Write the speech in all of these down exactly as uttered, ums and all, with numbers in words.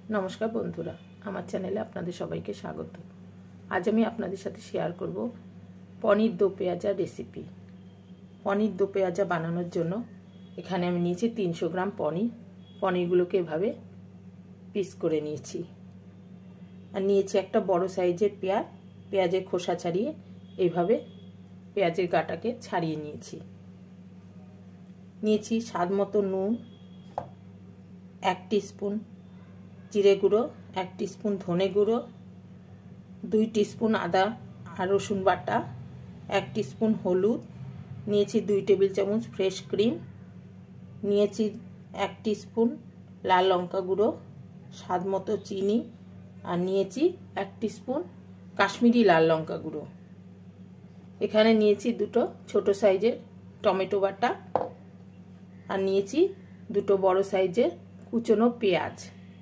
नमस्कार बंधुरा आमार चैनेले आपनादेर सबाइके स्वागत। आज आमी आपनादेर साथे शेयर करब पनीर दो पेঁয়াজা रेसिपि। पनीर दो पेঁয়াজা बानानोर जोन्नो एखाने आमी नियेछि तीनशो ग्राम पनीर। पनीरगुलोके एभाবে पिस करे नियेछि और नियेछि एकटा बड़ो साइजेर पेঁয়াজ। पेঁয়াজের খোসা ছাড়িয়ে এইভাবে পেঁয়াজের গাটাকে ছাড়িয়ে নিয়েছি। নিয়েছি স্বাদ মতো নুন, এক টিস্পুন জিরে গুঁড়ো, এক টিস্পুন ধনে গুঁড়ো, দুই টিস্পুন আদা আর রসুন বাটা, এক টিস্পুন হলুদ, নিয়েছি দুই টেবিল চামচ ফ্রেশ ক্রিম, নিয়েছি এক টিস্পুন লাল লঙ্কা গুঁড়ো, স্বাদ মতো চিনি আর নিয়েছি এক টিস্পুন কাশ্মীরি লাল লঙ্কা গুঁড়ো। এখানে নিয়েছি দুটো ছোট সাইজের টমেটো বাটা আর নিয়েছি দুটো বড় সাইজের কুচনো পেঁয়াজ।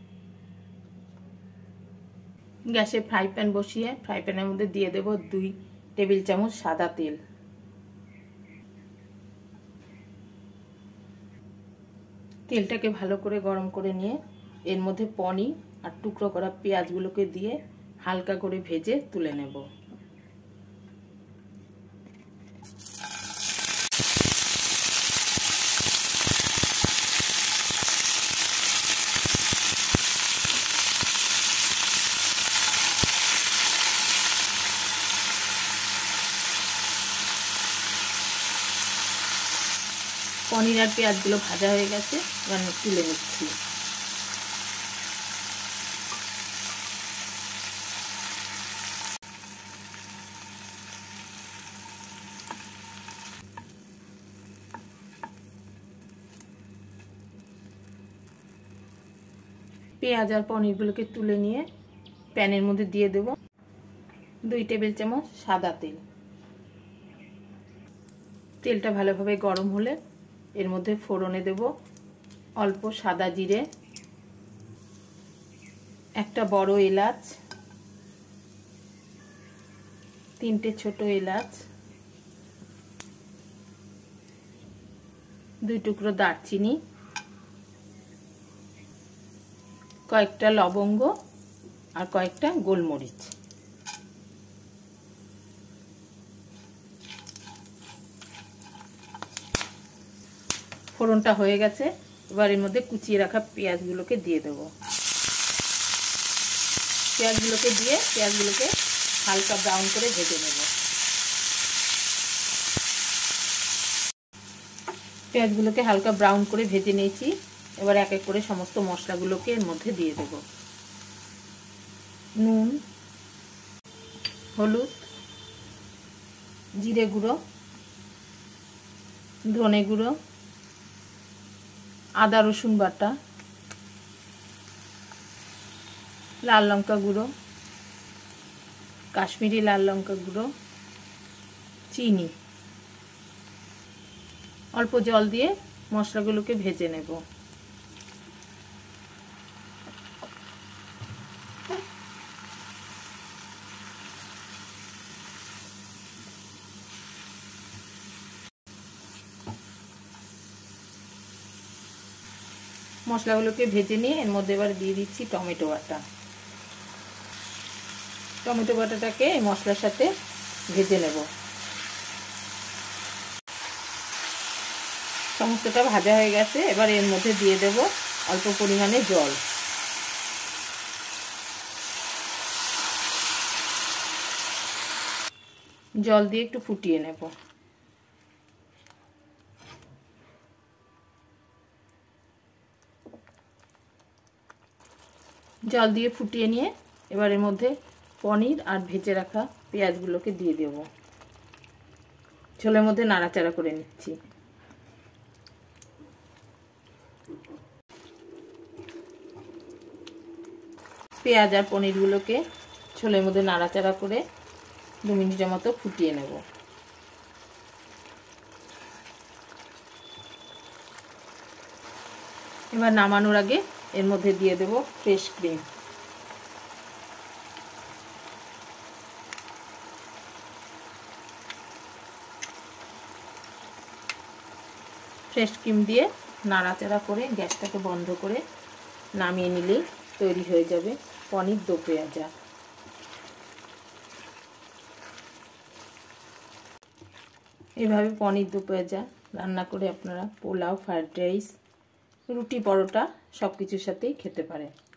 গ্যাসে ফ্রাই প্যান বসিয়ে ফ্রাই প্যানের মধ্যে দিয়ে দেব দুই টেবিল চামচ সাদা তেল। তেলটাকে ভালো করে গরম করে নিয়ে এর মধ্যে পনির আর টুকরো করা পেঁয়াজগুলোকে দিয়ে হালকা করে ভেজে তুলে নেব। पनीर और पेঁয়াজগুলো ভাজা হয়ে গেছে, এবার তুলে নিচ্ছি। পেঁয়াজ আর পনিরগুলোকে তুলে নিয়ে প্যানের মধ্যে দিয়ে দেব দুই টেবিল চামচ সাদা তেল। তেলটা ভালোভাবে গরম হলে এর মধ্যে ফোড়নে দেব অল্প সাদা জিরে, একটা বড় এলাচ, তিনটে ছোট এলাচ, দুই টুকরো দারচিনি, কয়েকটা লবঙ্গ আর কয়েকটা গোলমরিচ। ফোড়নটা হয়ে গেছে, এবার এর মধ্যে কুচিয়ে রাখা পেঁয়াজগুলোকে দিয়ে দেব। পেঁয়াজগুলোকে দিয়ে পেঁয়াজগুলোকে হালকা ব্রাউন করে ভেজে নেব। পেঁয়াজগুলোকে হালকা ব্রাউন করে ভেজে নিয়েছি, এবার এক এক করে সমস্ত মশলাগুলোকে এর মধ্যে দিয়ে দেব। নুন, হলুদ, জিরে গুঁড়ো, ধনে গুঁড়ো, আদা রসুন বাটা, লাল লঙ্কা গুঁড়ো, কাশ্মীরি লাল লঙ্কা গুঁড়ো, চিনি, অল্প জল দিয়ে মশলাগুলোকে ভেজে নেব। মশলাগুলোকে ভেজে নিয়ে এর মধ্যে এবার দিয়ে দিচ্ছি টমেটো বাটা। টমেটো বাটাটাকে এই মশলার সাথে ভেজে নেব। সমস্তটা ভাজা হয়ে গেছে, এবার এর মধ্যে দিয়ে দেব অল্প পরিমাণে জল। জল দিয়ে একটু ফুটিয়ে নেব। জল দিয়ে ফুটিয়ে নিয়ে এবার এর মধ্যে পনির আর ভেজে রাখা পেঁয়াজগুলোকে দিয়ে দেব। ঝোলের মধ্যে নাড়াচাড়া করে নিচ্ছি। পেঁয়াজ আর পনিরগুলোকে ঝোলের মধ্যে নাড়াচাড়া করে দু মিনিটের মতো ফুটিয়ে নেব। এবার নামানোর আগে এর মধ্যে দিয়ে দেব ফ্রেশ ক্রিম। ফ্রেশ ক্রিম দিয়ে নাড়াচাড়া করে গ্যাসটাকে বন্ধ করে নামিয়ে নিলেই তৈরি হয়ে যাবে পনির দো পেঁয়াজা। এভাবে পনির দো পেঁয়াজা রান্না করে আপনারা পোলাও, ফ্রাইড রাইস, রুটি, পরোটা সব কিছুর সাথেই খেতে পারেন।